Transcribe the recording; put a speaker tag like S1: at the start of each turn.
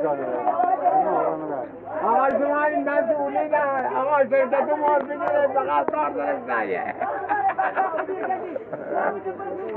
S1: آقا شما این مسئولی نه آقا شرکت ما بگیره فقط کار درست نگه